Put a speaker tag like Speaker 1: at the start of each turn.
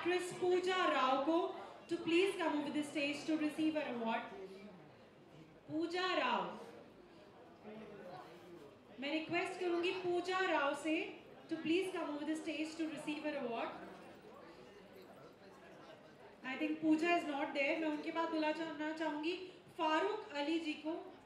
Speaker 1: actress Pooja Rao को to please come over the stage to receive her award. Pooja Rao. मैं request करूंगी पूजा राव से to please come over the stage to receive her award. I think Pooja is not there. मैं उनके बाद बुलाना चाहूंगी फारूक अली जी को.